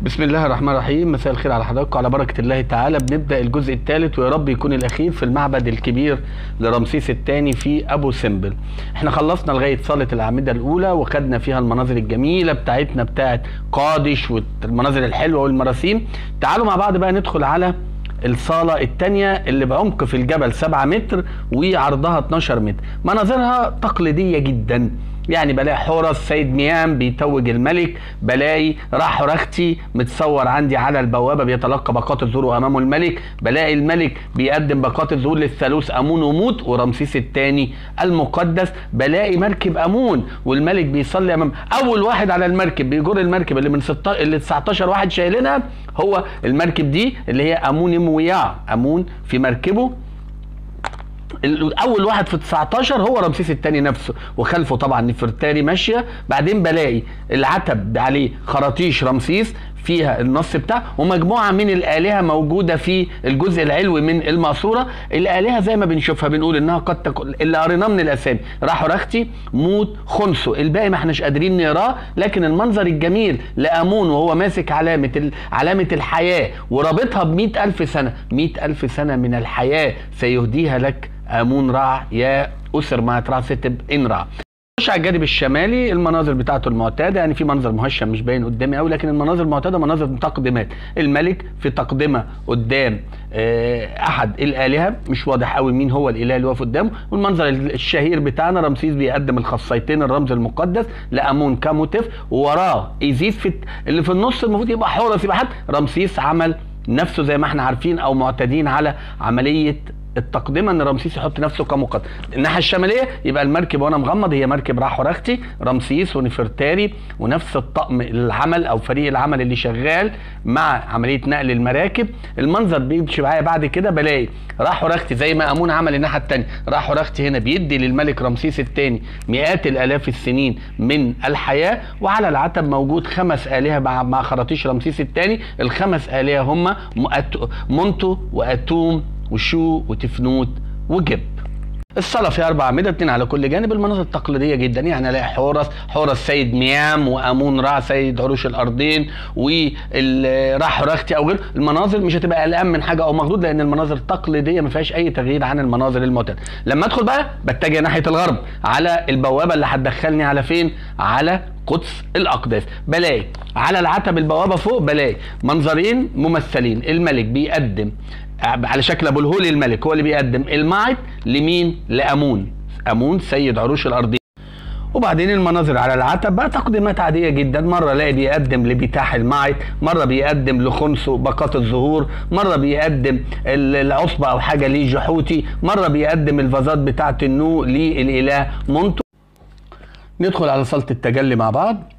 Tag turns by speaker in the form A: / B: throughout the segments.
A: بسم الله الرحمن الرحيم. مساء الخير على حضراتكم. على بركة الله تعالى بنبدأ الجزء الثالث ويا رب يكون الأخير في المعبد الكبير لرمسيس الثاني في أبو سمبل. احنا خلصنا لغاية صالة الأعمدة الأولى وخدنا فيها المناظر الجميلة بتاعتنا بتاعت قادش والمناظر الحلوة والمراسيم. تعالوا مع بعض بقى ندخل على الصالة الثانية اللي بعمق في الجبل 7 متر وعرضها 12 متر. مناظرها تقليدية جدا، يعني بلاقي حورس سيد ميام بيتوج الملك، بلاقي راحورختي متصور عندي على البوابه بيتلقى باقات الزهور امامه الملك، بلاقي الملك بيقدم باقات الزهور للثالوث امون وموت ورمسيس الثاني المقدس، بلاقي مركب امون والملك بيصلي امام اول واحد على المركب بيجر المركب اللي من 19 واحد شايلينها، هو المركب دي اللي هي امون مويا، امون في مركبه اول واحد في 19 هو رمسيس الثاني نفسه، وخلفه طبعا نفرتاري ماشيه. بعدين بلاقي العتب عليه خراطيش رمسيس فيها النص بتاعه ومجموعه من الالهه موجوده في الجزء العلوي من الماسوره. الالهه زي ما بنشوفها بنقول انها قد تكون اللي قريناه من الاسامي راحورختي موت خنسو، الباقي ما احناش قادرين نقراه، لكن المنظر الجميل لامون وهو ماسك علامه الحياه ورابطها ب100,000 سنه، 100,000 سنه من الحياه سيهديها لك امون رع يا اسر ما تراستب انرع. نخش على الجانب الشمالي، المناظر بتاعته المعتاده، يعني في منظر مهشم مش باين قدامي قوي، لكن المناظر المعتاده مناظر تقديمات. الملك في تقدمه قدام احد الالهه، مش واضح قوي مين هو الاله اللي واقف قدامه، والمنظر الشهير بتاعنا رمسيس بيقدم الخصيتين الرمز المقدس لامون كاموتيف، ووراه ايزيس اللي في النص المفروض يبقى حورس، يبقى حد رمسيس عمل نفسه زي ما احنا عارفين او معتادين على عمليه التقدمه ان رمسيس يحط نفسه كمقدم. الناحيه الشماليه يبقى المركب وانا مغمض هي مركب راحورختي رمسيس ونفرتاري ونفس الطقم العمل او فريق العمل اللي شغال مع عمليه نقل المراكب. المنظر بيمشي معايا بعد كده بلاقي راحورختي زي ما امون عمل الناحيه الثانيه، راحورختي هنا بيدي للملك رمسيس الثاني مئات الالاف السنين من الحياه، وعلى العتب موجود 5 الهه مع خراطيش رمسيس الثاني. ال5 الهه هم مونتو واتوم وشو وتفنوت وجب. الصالة فيها 4 أعمدة 2 على كل جانب. المناظر التقليدية جدا، يعني الاقي حورس سيد ميام وامون رع سيد عروش الارضين والراحورختي او غيره. المناظر مش هتبقى قلقان من حاجه او مخضوض لان المناظر تقليديه ما فيهاش اي تغيير عن المناظر المعتاده. لما ادخل بقى بتجه ناحيه الغرب على البوابه اللي هتدخلني على فين؟ على قدس الاقداس. بلاقي على العتب البوابه فوق بلاقي منظرين ممثلين، الملك بيقدم على شكل ابو الهول، الملك هو اللي بيقدم المعط لمين؟ لامون، امون سيد عروش الارضين. وبعدين المناظر على العتب بقى تقديمات عاديه جدا، مره الاقي بيقدم لبتاح المعط، مره بيقدم لخنسو باقات الزهور، مره بيقدم العصبه او حاجه لجحوتي، مره بيقدم الفازات بتاعه النو للاله مونتو. ندخل على صاله التجلي مع بعض،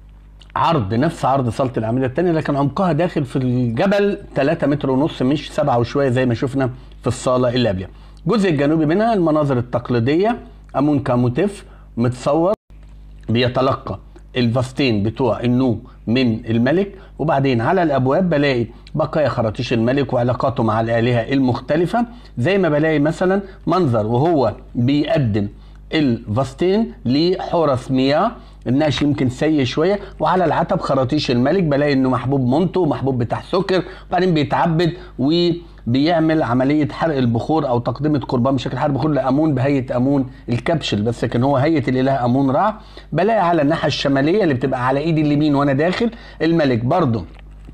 A: عرض نفس عرض صالة الأعمدة الثانية لكن عمقها داخل في الجبل 3 متر ونص مش 7 وشوية زي ما شفنا في الصالة اللي قبلها. الجزء الجنوبي منها المناظر التقليدية، امون كاموتيف متصور بيتلقى الفاستين بتوع النو من الملك، وبعدين على الابواب بلاقي بقايا خراطيش الملك وعلاقاته مع الالهه المختلفه، زي ما بلاقي مثلا منظر وهو بيقدم الفاستين لحورس مياه، النقش يمكن سيء شويه، وعلى العتب خراطيش الملك بلاقي انه محبوب مونتو محبوب بتاع سكر، وبعدين بيتعبد وبيعمل عمليه حرق البخور او تقدمه قربان بشكل حرق بخور لامون بهيئه امون الكبشل، بس لكن هو هيئه الاله امون رع. بلاقي على الناحيه الشماليه اللي بتبقى على ايدي اليمين وانا داخل الملك برضه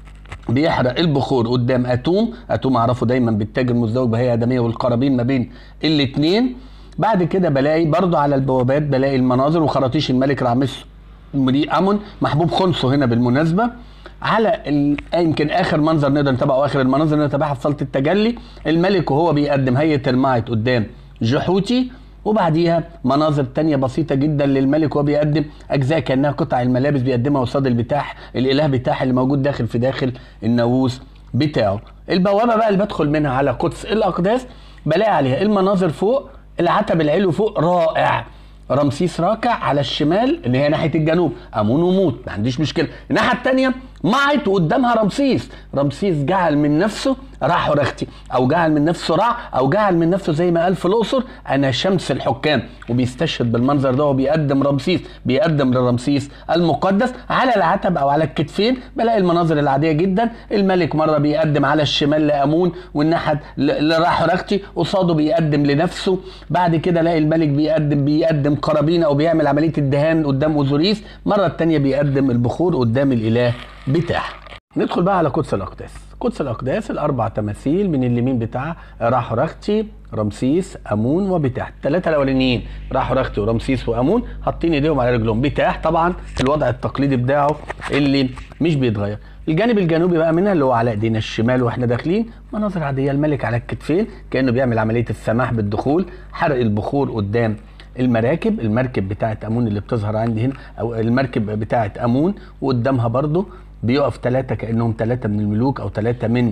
A: بيحرق البخور قدام اتوم اعرفه دايما بالتاج المزدوج بهيئه ادميه والقرابين ما بين الاثنين. بعد كده بلاقي برضو على البوابات بلاقي المناظر وخراطيش الملك رامس مري امون محبوب خنسو هنا بالمناسبه. على يمكن اخر منظر نقدر نتابعه واخر المناظر اللي نتابعها في صاله التجلي، الملك وهو بيقدم هيئه المعط قدام جحوتي، وبعديها مناظر تانية بسيطة جدا للملك وهو بيقدم أجزاء كأنها قطع الملابس بيقدمها قصاد البتاح الإله بتاح اللي موجود داخل الناموس بتاعه. البوابة بقى اللي بدخل منها على قدس الأقداس بلاقي عليها المناظر فوق، العتب العلوي فوق رائع، رمسيس راكع على الشمال اللي هي ناحيه الجنوب، امون وموت ما عنديش مشكله. الناحيه الثانيه معت وقدامها رمسيس جعل من نفسه راح رختي، او جعل من نفسه رع، او جعل من نفسه زي ما قال في الاقصر انا شمس الحكام، وبيستشهد بالمنظر ده وبيقدم رمسيس، بيقدم لرمسيس المقدس على العتب او على الكتفين. بلاقي المناظر العاديه جدا، الملك مره بيقدم على الشمال لامون والنحت لراح رختي، قصاده بيقدم لنفسه. بعد كده الاقي الملك بيقدم قرابين او بيعمل عمليه الدهان قدام اوزوريس، مره الثانيه بيقدم البخور قدام الاله بتاعه. ندخل بقى على قدس الاقداس. قدس الاقداس الاربع تماثيل من اليمين بتاع راح رختي، رمسيس، امون وبتاح. الثلاثه الاولانيين راح رختي ورمسيس وامون حاطين ايديهم على رجلهم. بتاح طبعا الوضع التقليدي بتاعه اللي مش بيتغير. الجانب الجنوبي بقى منها اللي هو على ايدينا الشمال واحنا داخلين، مناظر عاديه، الملك على الكتفين كانه بيعمل عمليه السماح بالدخول، حرق البخور قدام المراكب. المركب بتاعت امون اللي بتظهر عندي هنا، او المركب بتاعت امون، وقدامها برضو بيقف ثلاثه كانهم ثلاثه من الملوك او ثلاثه من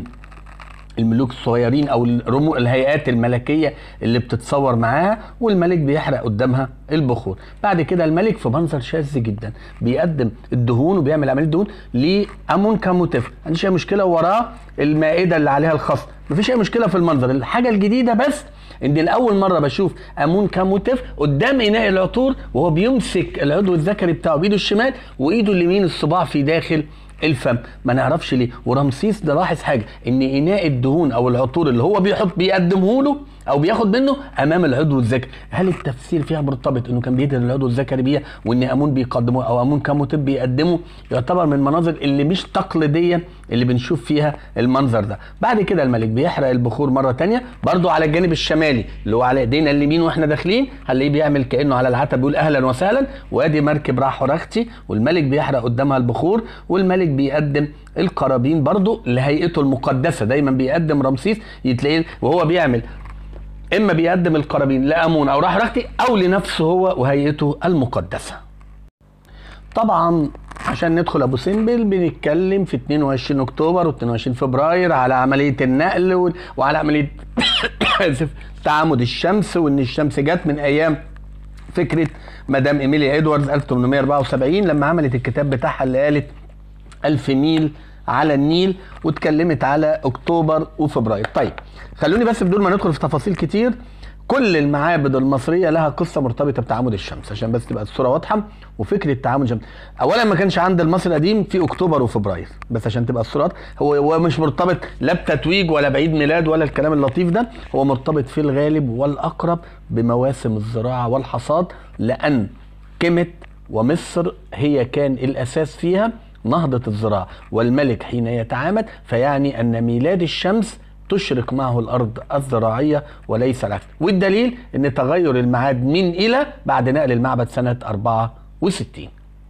A: الملوك الصغيرين او الهيئات الملكيه اللي بتتصور معاها، والملك بيحرق قدامها البخور. بعد كده الملك في منظر شاذ جدا بيقدم الدهون وبيعمل عمليه دهون لامون كاموتيف، ما عنديش اي مشكله، وراه المائده اللي عليها الخص، مفيش اي مشكله في المنظر. الحاجه الجديده بس ان لاول مره بشوف امون كاموتيف قدام اناء العطور وهو بيمسك العضو الذكري بتاعه بايده الشمال وايده اليمين الصباع في داخل الفم، ما نعرفش ليه. ورمسيس ده لاحظ حاجه، ان اناء الدهون او العطور اللي هو بيقدمه له او بياخد منه امام العضو الذكري. هل التفسير فيها مرتبط انه كان بيدهن العضو الذكري بيها وان امون بيقدمه او امون كاموتيب بيقدمه؟ يعتبر من المناظر اللي مش تقليديه اللي بنشوف فيها المنظر ده. بعد كده الملك بيحرق البخور مره ثانيه برضو على الجانب الشمالي اللي هو على ايدينا اليمين واحنا داخلين، هنلاقيه بيعمل كانه على العتب بيقول اهلا وسهلا، وادي مركب راح رختي والملك بيحرق قدامها البخور، والملك بيقدم القرابين برضو لهيئته المقدسه. دايما بيقدم رمسيس يتلاقيه وهو بيعمل اما بيقدم القرابين لامون او راح رختي او لنفسه هو وهيئته المقدسه. طبعا عشان ندخل ابو سمبل بنتكلم في 22 اكتوبر و22 فبراير على عمليه النقل وعلى عمليه تعامد الشمس، وان الشمس جت من ايام فكره مدام ايميليا ادواردز 1874 لما عملت الكتاب بتاعها اللي قالت 1000 ميل على النيل، واتكلمت على اكتوبر وفبراير. طيب خلوني بس بدون ما ندخل في تفاصيل كتير، كل المعابد المصريه لها قصه مرتبطه بتعامد الشمس عشان بس تبقى الصوره واضحه. وفكره تعامد الشمس اولا ما كانش عند المصري القديم في اكتوبر وفبراير، بس عشان تبقى الصوره هو مش مرتبط لا بتتويج ولا بعيد ميلاد ولا الكلام اللطيف ده، هو مرتبط في الغالب والاقرب بمواسم الزراعه والحصاد، لان كيميت ومصر هي كان الاساس فيها نهضة الزراعة، والملك حين يتعامد فيعني أن ميلاد الشمس تشرق معه الأرض الزراعية وليس العكس. والدليل أن تغير الميعاد من إلى بعد نقل المعبد سنة 64.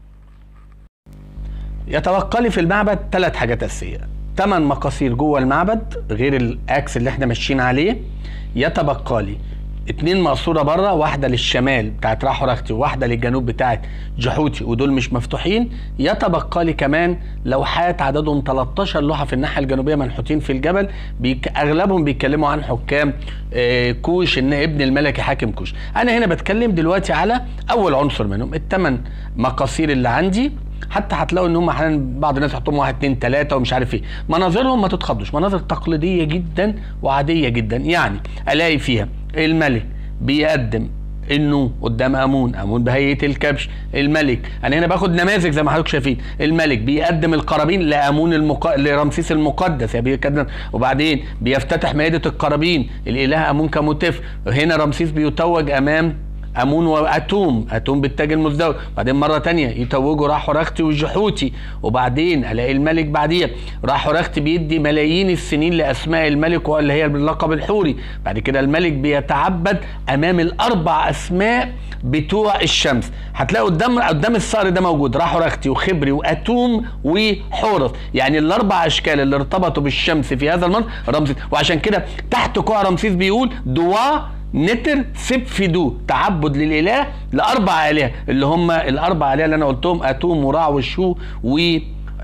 A: يتبقى لي في المعبد 3 حاجات أساسية: 8 مقاصير جوه المعبد غير الأكس اللي احنا ماشيين عليه. يتبقى لي 2 مقصوره بره، واحده للشمال بتاعت راح رختي وواحده للجنوب بتاعت جحوتي ودول مش مفتوحين. يتبقى لي كمان لوحات عددهم 13 لوحه في الناحيه الجنوبيه منحوتين في الجبل، اغلبهم بيتكلموا عن حكام كوش، ان ابن الملك حاكم كوش. انا هنا بتكلم دلوقتي على اول عنصر منهم، ال8 مقاصير اللي عندي. حتى هتلاقوا ان هم احيانا بعض الناس يحطوهم 1 2 3 ومش عارف ايه. مناظرهم ما تتخضوش، مناظر تقليديه جدا وعاديه جدا. يعني الاقي فيها الملك بيقدم انه قدام امون بهيئه الكبش. الملك انا هنا باخد نماذج زي ما حضرتك شايفين، الملك بيقدم القرابين لرمسيس المقدس يعني بيقدم، وبعدين بيفتتح مائده القرابين الاله امون كاموتيف. هنا رمسيس بيتوج امام امون واتوم بالتاج المزدوج، بعدين مره ثانيه يتوجوا راح رختي والجحوتي، وبعدين الاقي الملك بعديها راح رختي بيدي ملايين السنين لاسماء الملك واللي هي باللقب الحوري. بعد كده الملك بيتعبد امام ال4 اسماء بتوع الشمس. هتلاقي قدام الصقر ده موجود راح رختي وخبري واتوم وحورس، يعني ال4 اشكال اللي ارتبطوا بالشمس في هذا المنظر رمسيس. وعشان كده تحت كوع رمسيس بيقول دوا نتر سب فيدو، تعبد للاله ل4 آلهة اللي هم ال4 آلهة اللي انا قلتهم اتوم ورع وشو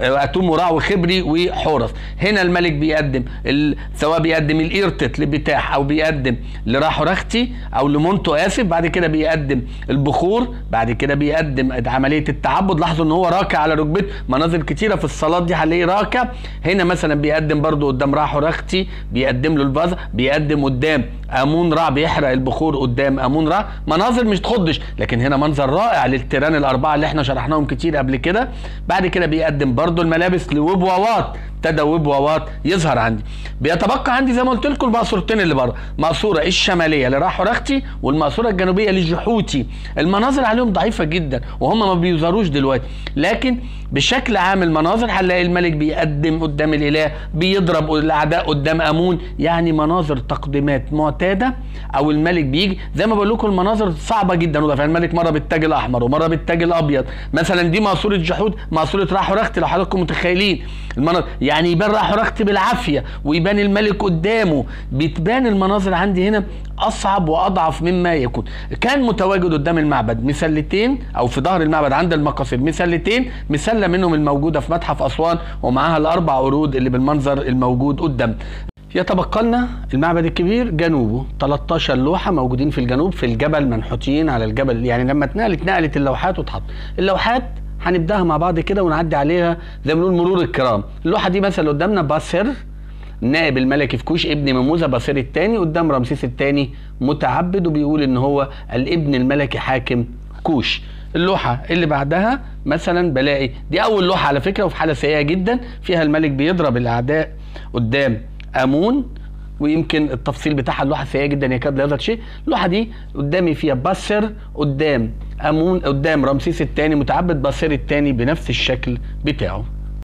A: اتوم وراع وخبري وحورس. هنا الملك بيقدم سواء بيقدم الايرتت لبتاح او بيقدم لراحورختي او لمونتو اسف، بعد كده بيقدم البخور، بعد كده بيقدم عمليه التعبد. لاحظوا ان هو راكع على ركبته، مناظر كتيره في الصلاه دي هنلاقيه راكع. هنا مثلا بيقدم برضو قدام راحورختي، بيقدم له الفازه، بيقدم قدام امون رع بيحرق البخور قدام امون رع. مناظر مش تخضش، لكن هنا منظر رائع للتيران الاربعه اللي احنا شرحناهم كتير قبل كده. بعد كده بيقدم برضو الملابس لوبواوات، ابتدى وبواوات يظهر عندي. بيتبقى عندي زي ما قلت لكم المقصورتين اللي بره، مقصوره الشماليه لراحورختي والمقصوره الجنوبيه لجحوتي. المناظر عليهم ضعيفه جدا وهم ما بيظهروش دلوقتي، لكن بشكل عام المناظر هنلاقي الملك بيقدم قدام الاله، بيضرب الاعداء قدام امون، يعني مناظر تقديمات معتاده. او الملك بيجي زي ما بقول لكم المناظر صعبه جدا، فالملك مره بالتاج الاحمر ومره بالتاج الابيض. مثلا دي مقصوره جحود، مقصوره راحورختي لو حضراتكم متخيلين المناظر، يعني يبان راحورختي بالعافيه ويبان الملك قدامه. بتبان المناظر عندي هنا اصعب واضعف مما يكون. كان متواجد قدام المعبد مسلتين، او في ظهر المعبد عند المقاصد مسلتين، مسله منهم الموجوده في متحف اسوان ومعاها الاربع قرود اللي بالمنظر الموجود قدام. يتبقى لنا المعبد الكبير جنوبه 13 لوحه موجودين في الجنوب في الجبل، منحوتين على الجبل. يعني لما اتنقلت اللوحات واتحط اللوحات هنبداها مع بعض كده ونعدي عليها زي ما بنقول مرور الكرام. اللوحه دي مثلا قدامنا باسر نائب الملك في كوش ابن مموذة باسر الثاني قدام رمسيس الثاني متعبد، وبيقول ان هو الابن الملكي حاكم كوش. اللوحه اللي بعدها مثلا بلاقي دي اول لوحه على فكره وفي حاله سيئه جدا، فيها الملك بيضرب الاعداء قدام امون، ويمكن التفصيل بتاعها اللوحه سيئه جدا يكاد لا يظهر شيء. اللوحه دي قدامي فيها باسر قدام امون قدام رمسيس الثاني متعبد باسر الثاني بنفس الشكل بتاعه.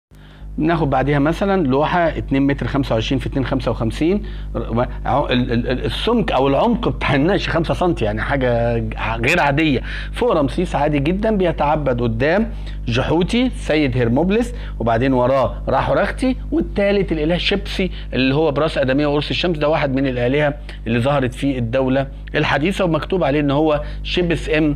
A: ناخد بعديها مثلا لوحه 2 متر 25 في 2 55، السمك او العمق بتاع النقش 5 سم، يعني حاجه غير عاديه. فوق رمسيس عادي جدا بيتعبد قدام جحوتي سيد هرموبلس، وبعدين وراه راحورختي، والثالث الاله شبسي اللي هو براس ادميه وقرص الشمس. ده واحد من الالهه اللي ظهرت في الدوله الحديثه، ومكتوب عليه ان هو شبس ام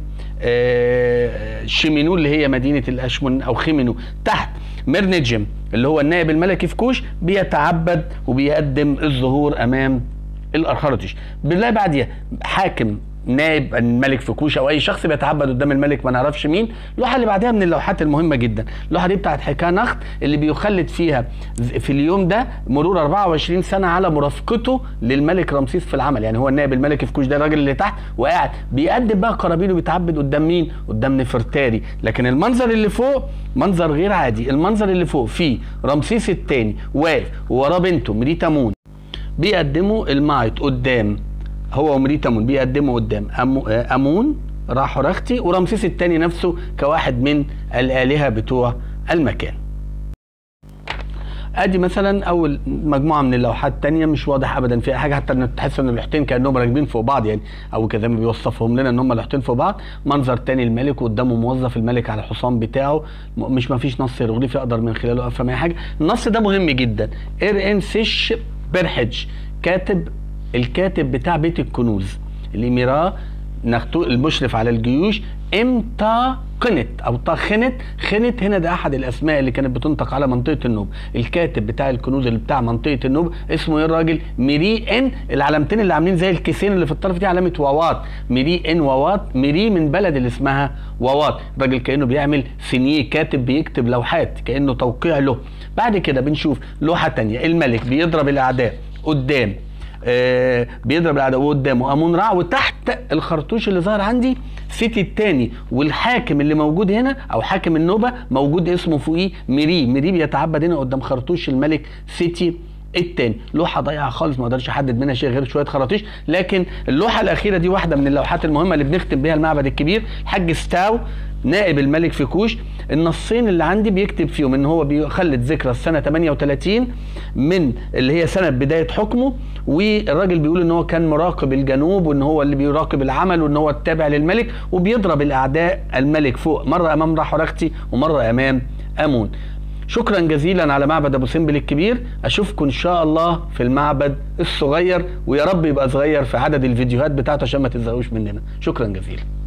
A: شيمينو اللي هي مدينه الاشمون او خيمينو. تحت مرنجم اللي هو النائب الملكي في كوش بيتعبد وبيقدم الظهور امام الارخرطش. بالله بعديها حاكم نائب الملك في كوش او اي شخص بيتعبد قدام الملك ما نعرفش مين. اللوحه اللي بعدها من اللوحات المهمه جدا، اللوحه دي بتاعت حكانخت اللي بيخلد فيها في اليوم ده مرور 24 سنه على مرافقته للملك رمسيس في العمل. يعني هو النائب الملكي في كوش ده الراجل اللي تحت وقاعد بيقدم بقى قرابينه وبيتعبد قدام مين؟ قدام نفرتاري. لكن المنظر اللي فوق منظر غير عادي. المنظر اللي فوق فيه رمسيس الثاني واقف ووراه بنته مريتامون بيقدموا المعيط قدام، هو ومريتامون بيقدموا قدام امون راحورختي ورمسيس الثاني نفسه كواحد من الالهه بتوع المكان. ادي مثلا اول مجموعه من اللوحات الثانيه مش واضح ابدا فيها حاجه، حتى تحس ان اللوحتين كانهم راكبين فوق بعض يعني، او كده ما بيوصفهم لنا ان هم لوحتين فوق بعض. منظر ثاني الملك وقدامه موظف الملك على الحصان بتاعه، مش ما فيش نص هيروغليفي اقدر من خلاله افهم اي حاجه. النص ده مهم جدا. ان سيش بيرحج الكاتب بتاع بيت الكنوز الاميراه المشرف على الجيوش امتى قنت او طخنت. خنت هنا ده احد الاسماء اللي كانت بتنطق على منطقه النوب. الكاتب بتاع الكنوز اللي بتاع منطقه النوب اسمه ايه الراجل؟ ميري ان. العلامتين اللي عاملين زي الكيسين اللي في الطرف دي علامه واوات، ميري ان واوات. ميري من بلد اللي اسمها واوات. الراجل كانه بيعمل سينيه، كاتب بيكتب لوحات كانه توقيع له. بعد كده بنشوف لوحه ثانيه الملك بيضرب الاعداء قدام بيضرب الاعداء قدامه امون رع، وتحت الخرطوش اللي ظهر عندي سيتي الثاني، والحاكم اللي موجود هنا او حاكم النوبه موجود اسمه فوقيه ميري. ميري بيتعبد هنا قدام خرطوش الملك سيتي الثاني. لوحه ضايعه خالص ما اقدرش احدد منها شيء غير شويه خراطيش. لكن اللوحه الاخيره دي واحده من اللوحات المهمه اللي بنختم بيها المعبد الكبير. الحاج ستاو نائب الملك في كوش، النصين اللي عندي بيكتب فيهم ان هو بيخلد ذكرى السنه 38 من اللي هي سنه بدايه حكمه، والراجل بيقول ان هو كان مراقب الجنوب وان هو اللي بيراقب العمل وان هو التابع للملك، وبيضرب الاعداء الملك فوق مره امام راحورختي ومره امام امون. شكرا جزيلا على معبد ابو سمبل الكبير. اشوفكم ان شاء الله في المعبد الصغير، ويا رب يبقى صغير في عدد الفيديوهات بتاعته عشان ما تزهقوش مننا. شكرا جزيلا.